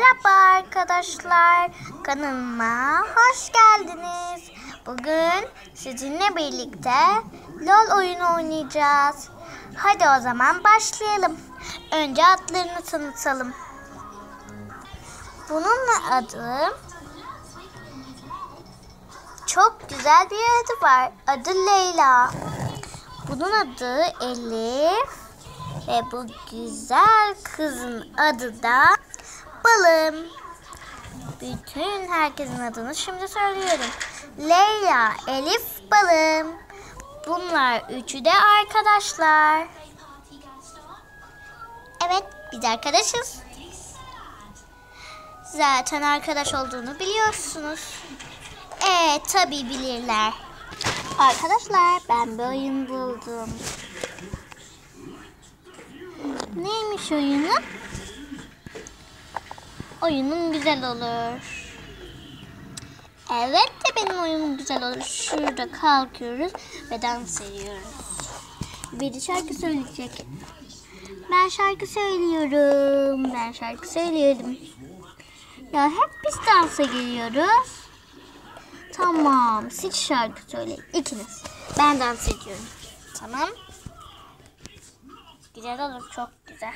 Merhaba arkadaşlar, kanalıma hoş geldiniz. Bugün sizinle birlikte LOL oyunu oynayacağız. Hadi o zaman başlayalım. Önce adlarını tanıtalım. Bunun adı, çok güzel bir adı var. Adı Leyla. Bunun adı Elif. Ve bu güzel kızın adı da Balım. Bütün herkesin adını şimdi söylüyorum. Leyla, Elif, Balım. Bunlar üçü de arkadaşlar. Evet, biz arkadaşız. Zaten arkadaş olduğunu biliyorsunuz. Tabii bilirler. Arkadaşlar, ben bir oyun buldum. Neymiş oyunu? Oyunum güzel olur. Evet de benim oyunum güzel olur. Şurada kalkıyoruz ve dans ediyoruz. Biri şarkı söyleyecek. Ben şarkı söylüyorum. Ben şarkı söylüyorum. Ya hep biz dansa geliyoruz. Tamam. Siz şarkı söyleyin. İkiniz. Ben dans ediyorum. Tamam. Güzel olur. Çok güzel.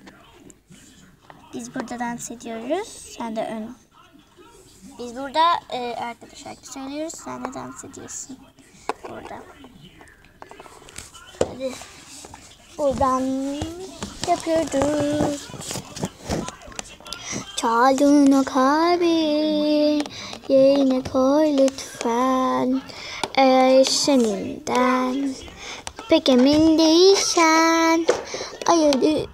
Biz burada dans ediyoruz. Sen de ön. Biz burada arkada şarkı söylüyoruz. Sen de dans ediyorsun. Burada. Hadi. Buradan yapıyoruz. Çalın kalbi yerine koy lütfen. Eğer seninden pek emin değilsen, hayır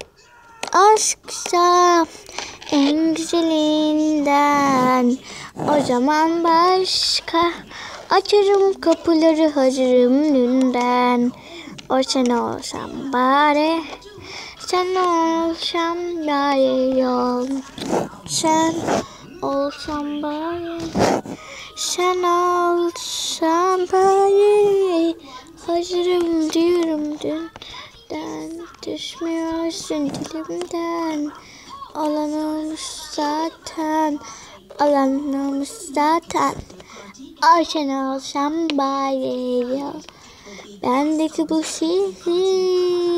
aşksa en güzelinden, o zaman başka açarım kapıları, hazırım dünden. O sen olsam bari, sen olsam bari yol. Sen olsam bari, sen olsam bari, hazırım diyorum dünden. Düşmüyorsun dilimden, olan olmuş zaten, olan olmuş zaten. Ay sen olsam bari ya. Bendeki bu sihri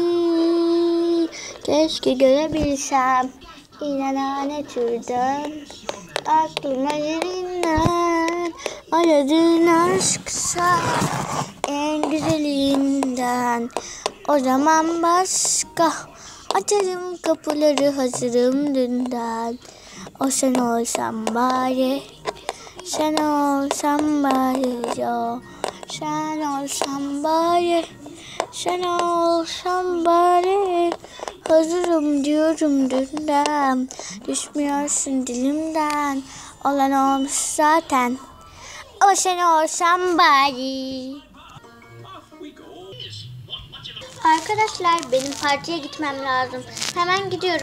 keşke görebilsem. İnana ne türden, aklıma yerinden, aradığın aşksa en güzelinden. O zaman başka açarım kapıları, hazırım dünden. O sen olsam bari, sen olsam bari ya. Sen olsam bari, sen olsam bari, hazırım diyorum dünden. Düşmüyorsun dilimden, olan olmuş zaten. O sen olsam bari. Arkadaşlar, benim partiye gitmem lazım. Hemen gidiyorum.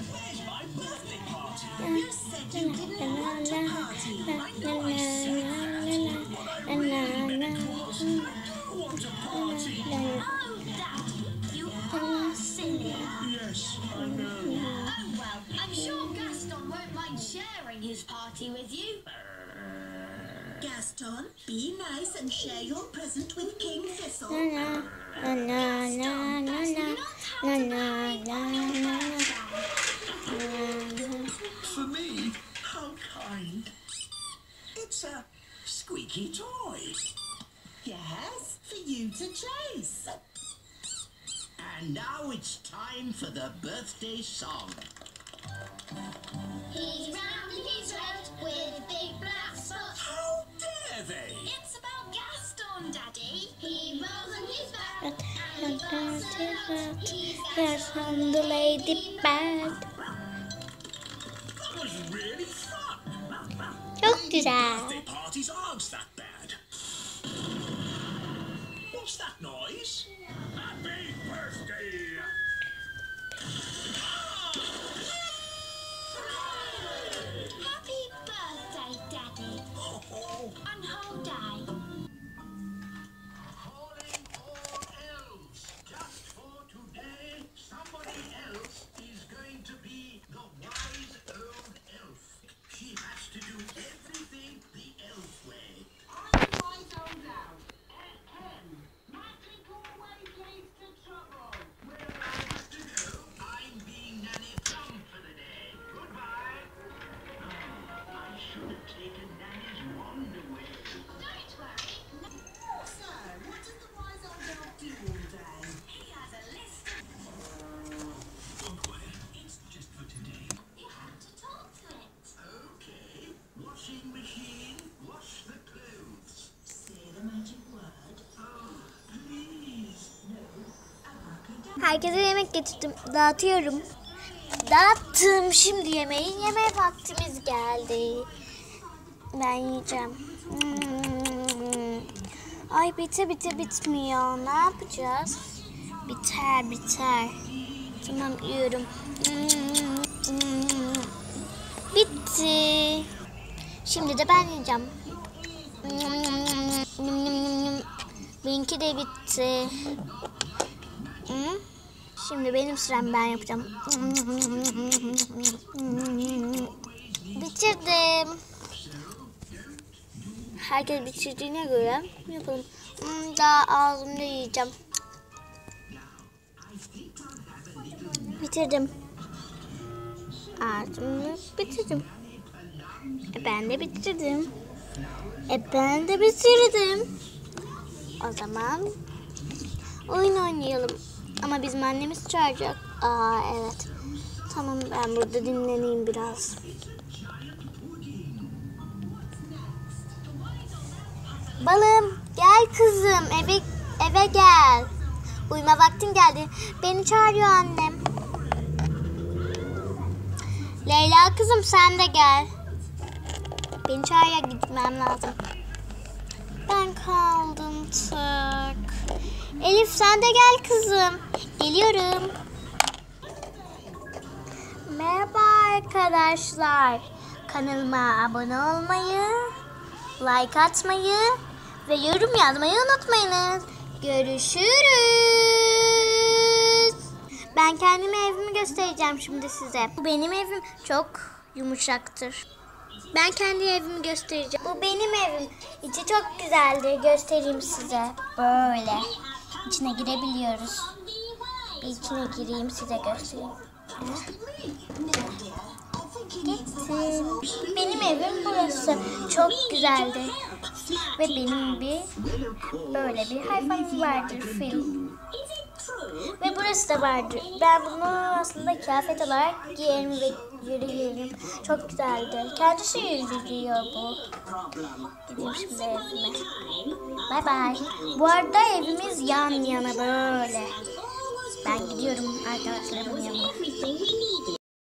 I'm sure Gaston won't mind sharing his party with you. Gaston, be nice and share your present with King Thistle. For me? How kind. It's a squeaky toy. Yes, for you to chase. And now it's time for the birthday song. He's round and he's red with big black spots. How dare they? It's about Gaston, Daddy. He rolls on his back and Yes, I'm the ladybird. That was really fun. Çok güzel. Birthday parties aren't that bad. What's that noise? Happy birthday! Happy birthday, Daddy. Oh, On whole day. calling all elves. Just for today, somebody else is going to be the wise old elf. Herkese yemek getirdim. Dağıtıyorum. Dağıttım. Şimdi yeme vaktimiz geldi. Ben yiyeceğim. Ay bitmiyor. Ne yapacağız? Biter. Tamam yiyorum. Bitti. Şimdi de ben yiyeceğim. Benimki de bitti. Şimdi benim sıram, ben yapacağım. Bitirdim. Herkes bitirdiğine göre yapalım. Daha ağzımda yiyeceğim. Bitirdim. Ağzımı bitirdim. Ben de bitirdim. O zaman oyun oynayalım. Ama bizim annemiz çağıracak. Evet. Tamam, ben burada dinleneyim biraz. Balım, gel kızım, eve gel. Uyuma vaktin geldi. Beni çağırıyor annem. Leyla kızım, sen de gel. Beni çağırıyor, gitmem lazım. Ben kaldım tık. Elif, sen de gel kızım. Geliyorum. Merhaba arkadaşlar. Kanalıma abone olmayı, like atmayı ve yorum yazmayı unutmayınız. Görüşürüz. Ben kendime evimi göstereceğim şimdi size. Bu benim evim, çok yumuşaktır. Ben kendi evimi göstereceğim. Bu benim evim. İçi çok güzeldir. Göstereyim size. Böyle. İçine girebiliyoruz. Bir içine gireyim, size göstereyim. Gittim. Benim evim burası. Çok güzeldi. Ve benim böyle bir hayvanım vardır, fil. Ve burası da vardır. Ben bunu aslında kıyafet olarak giyerim ve yürüyelim. Çok güzeldi. Kendisi yürüyor bu. Gideyim şimdi evime. Bay bay. Bu arada evimiz yan yana böyle. Ben gidiyorum arkadaşlarımın yanına.